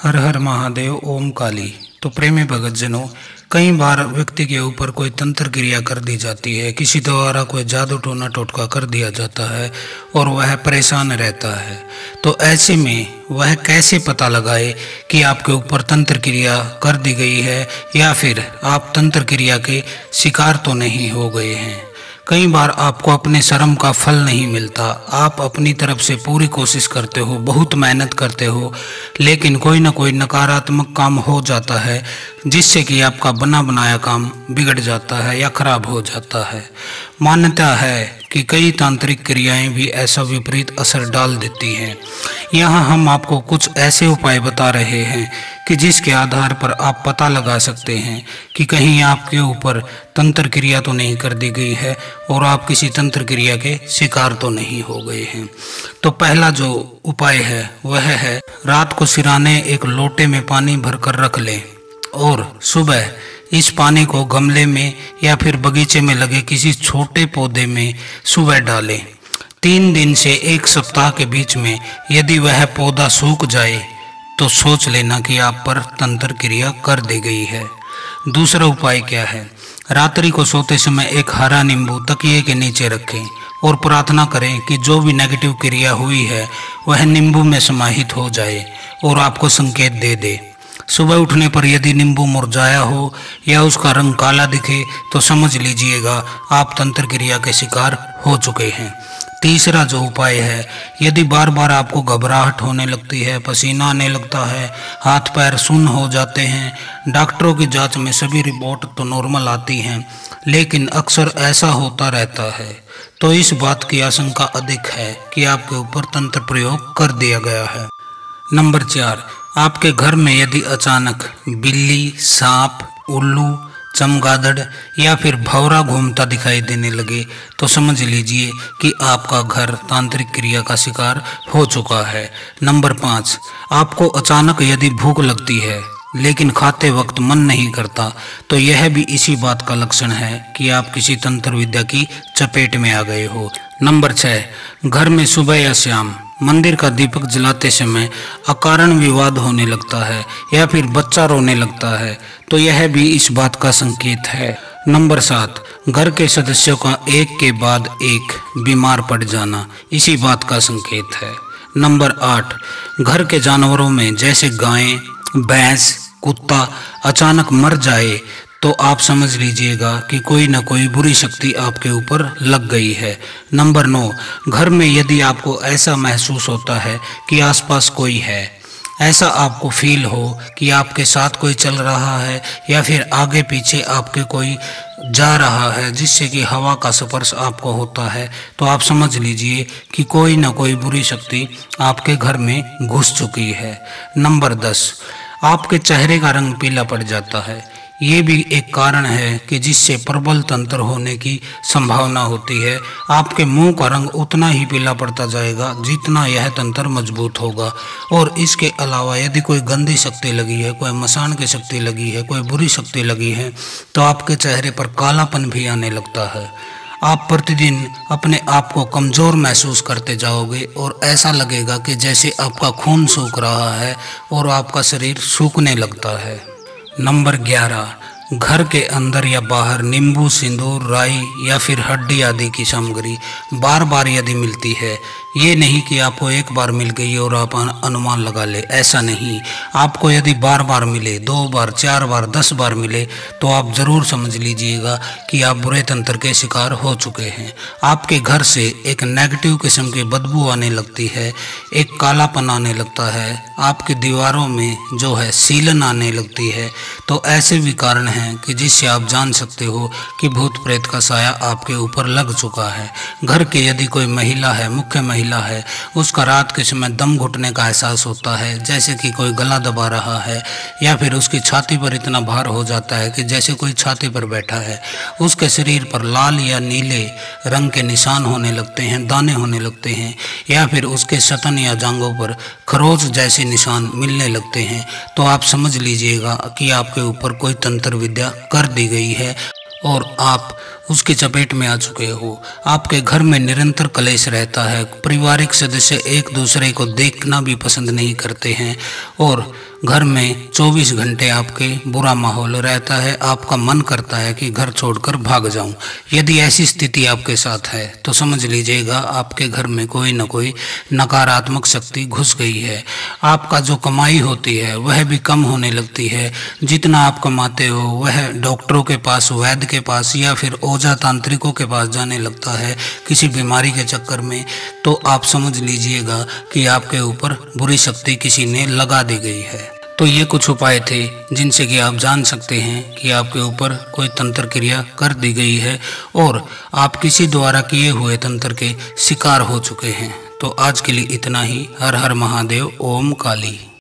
हर हर महादेव ओम काली। तो प्रेमी भगत जनों, कई बार व्यक्ति के ऊपर कोई तंत्र क्रिया कर दी जाती है, किसी द्वारा कोई जादू टोना टोटका कर दिया जाता है और वह परेशान रहता है। तो ऐसे में वह कैसे पता लगाए कि आपके ऊपर तंत्र क्रिया कर दी गई है या फिर आप तंत्र क्रिया के शिकार तो नहीं हो गए हैं। कई बार आपको अपने श्रम का फल नहीं मिलता। आप अपनी तरफ से पूरी कोशिश करते हो, बहुत मेहनत करते हो, लेकिन कोई ना कोई नकारात्मक काम हो जाता है जिससे कि आपका बना बनाया काम बिगड़ जाता है या खराब हो जाता है। मान्यता है कि कई तांत्रिक क्रियाएं भी ऐसा विपरीत असर डाल देती हैं। यहाँ हम आपको कुछ ऐसे उपाय बता रहे हैं कि जिसके आधार पर आप पता लगा सकते हैं कि कहीं आपके ऊपर तंत्र क्रिया तो नहीं कर दी गई है और आप किसी तंत्र क्रिया के शिकार तो नहीं हो गए हैं। तो पहला जो उपाय है वह है, रात को सिराने एक लोटे में पानी भरकर रख लें और सुबह इस पानी को गमले में या फिर बगीचे में लगे किसी छोटे पौधे में सुबह डालें। 3 दिन से 1 सप्ताह के बीच में यदि वह पौधा सूख जाए तो सोच लेना कि आप पर तंत्र क्रिया कर दी गई है। दूसरा उपाय क्या है, रात्रि को सोते समय एक हरा नींबू तकिए के नीचे रखें और प्रार्थना करें कि जो भी नेगेटिव क्रिया हुई है वह नींबू में समाहित हो जाए और आपको संकेत दे दे। सुबह उठने पर यदि नींबू मुरझाया हो या उसका रंग काला दिखे तो समझ लीजिएगा आप तंत्र क्रिया के शिकार हो चुके हैं। तीसरा जो उपाय है, यदि बार बार आपको घबराहट होने लगती है, पसीना आने लगता है, हाथ पैर सुन्न हो जाते हैं, डॉक्टरों की जांच में सभी रिपोर्ट तो नॉर्मल आती हैं, लेकिन अक्सर ऐसा होता रहता है, तो इस बात की आशंका अधिक है कि आपके ऊपर तंत्र प्रयोग कर दिया गया है। नंबर 4, आपके घर में यदि अचानक बिल्ली, सांप, उल्लू, चमगादड़ या फिर भौरा घूमता दिखाई देने लगे तो समझ लीजिए कि आपका घर तांत्रिक क्रिया का शिकार हो चुका है। नंबर 5, आपको अचानक यदि भूख लगती है लेकिन खाते वक्त मन नहीं करता तो यह भी इसी बात का लक्षण है कि आप किसी तंत्र विद्या की चपेट में आ गए हो। नंबर 6, घर में सुबह या शाम मंदिर का दीपक जलाते समय अकारण विवाद होने लगता है या फिर बच्चा रोने लगता है तो यह भी इस बात का संकेत है। नंबर 7, घर के सदस्यों का एक के बाद एक बीमार पड़ जाना इसी बात का संकेत है। नंबर 8, घर के जानवरों में जैसे गाय, भैंस, कुत्ता अचानक मर जाए तो आप समझ लीजिएगा कि कोई न कोई बुरी शक्ति आपके ऊपर लग गई है। नंबर 9, घर में यदि आपको ऐसा महसूस होता है कि आसपास कोई है, ऐसा आपको फील हो कि आपके साथ कोई चल रहा है या फिर आगे पीछे आपके कोई जा रहा है जिससे कि हवा का स्पर्श आपको होता है, तो आप समझ लीजिए कि कोई न कोई बुरी शक्ति आपके घर में घुस चुकी है। नंबर 10, आपके चेहरे का रंग पीला पड़ जाता है। ये भी एक कारण है कि जिससे प्रबल तंत्र होने की संभावना होती है। आपके मुंह का रंग उतना ही पीला पड़ता जाएगा जितना यह तंत्र मजबूत होगा। और इसके अलावा यदि कोई गंदी शक्ति लगी है, कोई मसान की शक्ति लगी है, कोई बुरी शक्ति लगी है तो आपके चेहरे पर कालापन भी आने लगता है। आप प्रतिदिन अपने आप को कमज़ोर महसूस करते जाओगे और ऐसा लगेगा कि जैसे आपका खून सूख रहा है और आपका शरीर सूखने लगता है। नंबर 11, घर के अंदर या बाहर नींबू, सिंदूर, राई या फिर हड्डी आदि की सामग्री बार बार यदि मिलती है, ये नहीं कि आपको एक बार मिल गई और आप अनुमान लगा ले, ऐसा नहीं। आपको यदि बार बार मिले, 2 बार, 4 बार, 10 बार मिले तो आप ज़रूर समझ लीजिएगा कि आप बुरे तंत्र के शिकार हो चुके हैं। आपके घर से एक नेगेटिव किस्म की बदबू आने लगती है, एक कालापन आने लगता है, आपकी दीवारों में जो है सीलन आने लगती है, तो ऐसे भी कारण हैं कि जिससे आप जान सकते हो कि भूत प्रेत का साया आपके ऊपर लग चुका है। घर के यदि कोई महिला है, मुख्य महिला है, उसका रात के समय दम घुटने का एहसास होता है, जैसे कि कोई गला दबा रहा है, या फिर उसकी छाती पर इतना भार हो जाता है कि जैसे कोई छाती पर बैठा है। उसके शरीर पर लाल या नीले रंग के निशान होने लगते हैं, दाने होने लगते हैं, या फिर उसके सतन या जांघों पर खरोच जैसे निशान मिलने लगते हैं, तो आप समझ लीजिएगा कि आपके ऊपर कोई तंत्र विद्या कर दी गई है और आप उसकी चपेट में आ चुके हो। आपके घर में निरंतर कलेश रहता है, पारिवारिक सदस्य एक दूसरे को देखना भी पसंद नहीं करते हैं और घर में 24 घंटे आपके बुरा माहौल रहता है। आपका मन करता है कि घर छोड़कर भाग जाऊं। यदि ऐसी स्थिति आपके साथ है तो समझ लीजिएगा आपके घर में कोई न कोई नकारात्मक शक्ति घुस गई है। आपका जो कमाई होती है वह भी कम होने लगती है। जितना आप कमाते हो वह डॉक्टरों के पास, वैद्य के पास या फिर ओझा तांत्रिकों के पास जाने लगता है किसी बीमारी के चक्कर में। तो आप समझ लीजिएगा कि आपके ऊपर बुरी शक्ति किसी ने लगा दी गई है। तो ये कुछ उपाय थे जिनसे कि आप जान सकते हैं कि आपके ऊपर कोई तंत्र क्रिया कर दी गई है और आप किसी द्वारा किए हुए तंत्र के शिकार हो चुके हैं। तो आज के लिए इतना ही। हर हर महादेव। ओम काली।